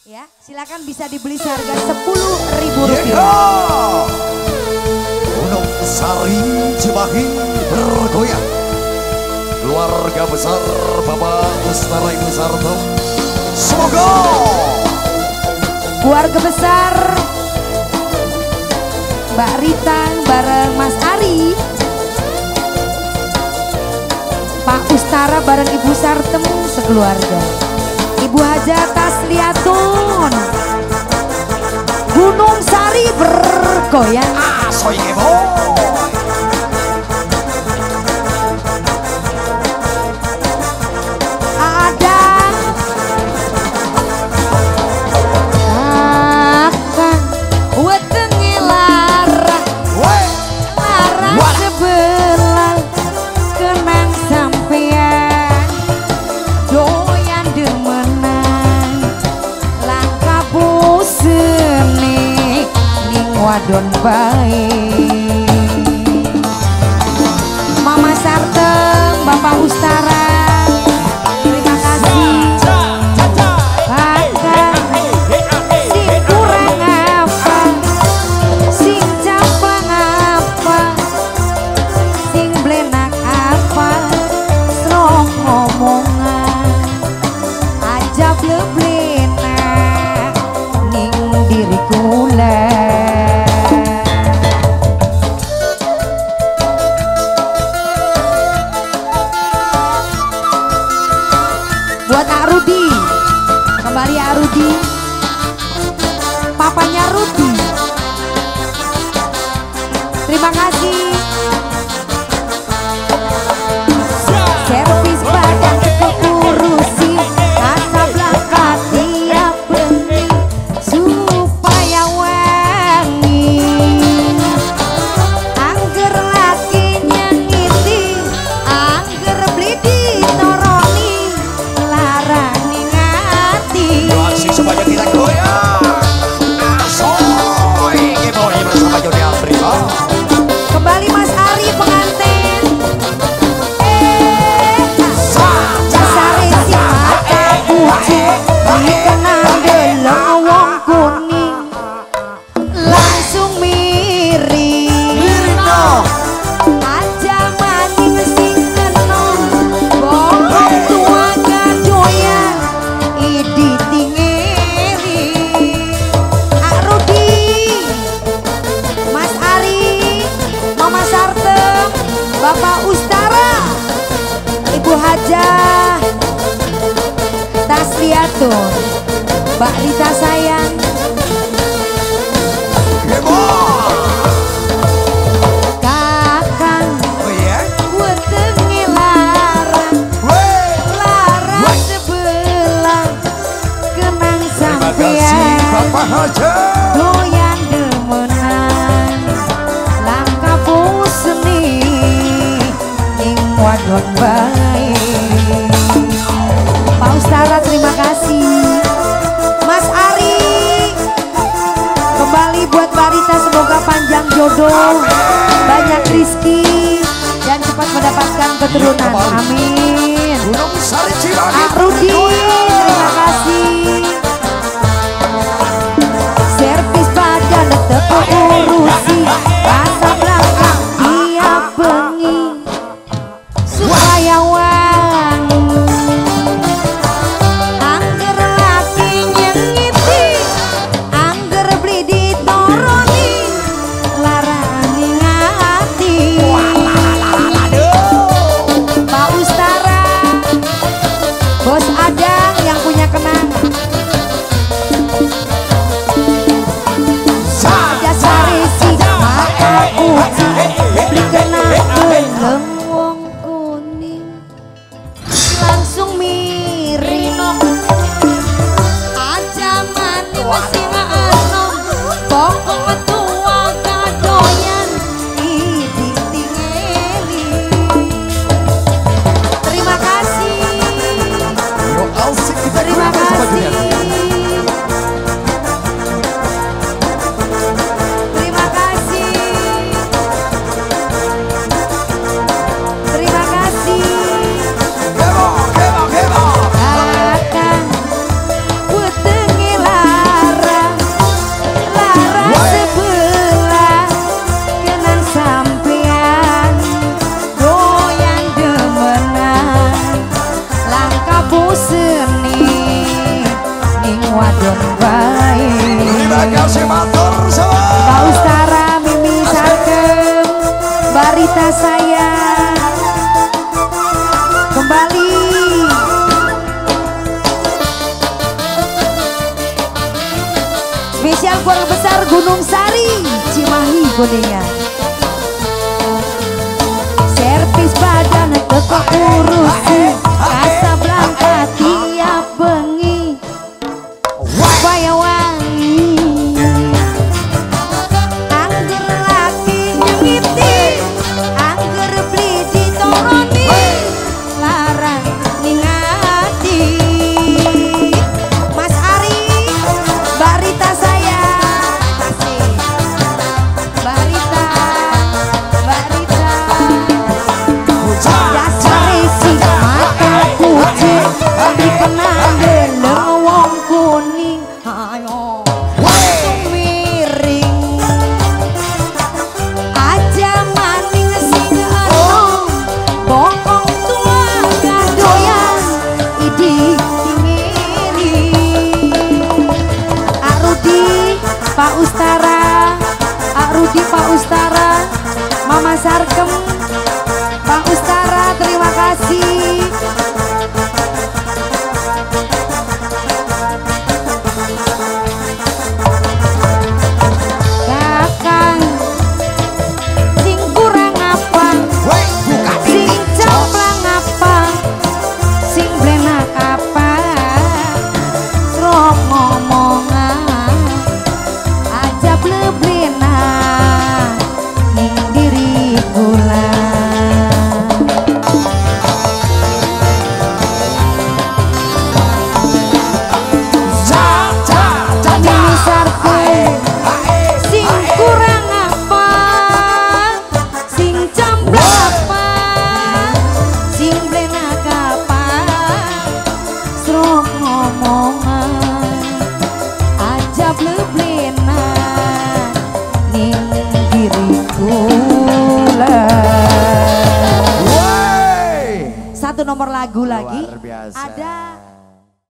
Ya, silakan bisa dibeli seharga Rp10.000. Gunung Sari Cimahi bergoyang. Keluarga besar Bapak Ustara Ibu Sarto. Semoga keluarga besar Mbak Rita bareng Mas Ari, Pak Ustara bareng Ibu Sartem sekeluarga, Ibu Haja Tasliatun, Gunung Sari bergoyang. Soy boy. Wadon baik Mama Sartem, Bapak Ustara, terima kasih. Kakak sing kurang apa, sing cabang apa, sing blenak apa, serong ngomongan aja bleblenak ning diri kula. Buat Ak Rudi, kembali Ak Rudi, papanya Rudi, terima kasih. Servis badan kekurusi, Casablanca tiap bengi supaya wangi. Angger laki nyengiti, angger beli ditoroni, larang ngati. Supaya kita goyang. Soy boy bersama Jody Andri. Kembali Mas Ari pengantin. Sare si mata kucing dikenal deleng wong kuning langsung miring. Aja maning sing enom bokong tua gadoyan idi tingeri. Ak Rudi, Mas Ari, Mama Sartem, Bapak Ustara, Ibu Haja Tasliatun, Mbak Rita sayang. Kakang weteng larang, larang sebelah kenang sampean. Bapak Haja. Doyan demenan langkah puseni ning wadon baik. Pak Ustara terima kasih. Mas Ari, kembali buat Mbak Rita, semoga panjang jodoh, banyak rizki dan cepat mendapatkan keturunan. Amin. Gunung Sari Cimahi Ak Rudi, terima kasih. Servis badan tetep urusi, Casablanca tiap bengi supaya wangi. Angger laki nyengiti, angger beli ditoroni, larang ngati. Pak Ustara, Bos Adang yang punya kenangan. Aja sari si mata kucing beli kenang deleng wong kuning langsung miring. Aja maning sing enom bokong tua gadoyan idi tingeli. Terima kasih. Yo Alsik kita Terima goyang bersama Jody kasih. Andri. Terima kasih. Terima kasih. Kemo. Kakang weteng larang. wadon baik. Terima kasih matur semua. Pak Ustara, Mimi Sarkem, Barita saya kembali. Spesial keluarga besar Gunung Sari, Cimahi Kuningan. Servis badan teko urusi, Kasablanka tiap bengi. Waya wangi, angger laki nyengiti, angger beli ditoroni, larang ningati. Mas Ari, Barita saya, kasih. Barita, dasar isi mata kucing, dikenal deleng wong kuning. Ayo miring aja maning sing enom, bokong tua gak doyan idi ngiri. Arudi, Pak Ustara, Arudi, Pak Ustara, Mama Sarkem, Pak Ustara, terima kasih. Kakang, sing kurang apa? Sing caplang apa? Sing blenak apa? Serok ngomongan aja bleblena ning diri kula. Mimi Sarkem, sing kurang apa? Sing camplak apa? Sing blenak apa? Serok ngomongan aja bleblena ning diri kula. Satu nomor lagu lagi Luar biasa. ada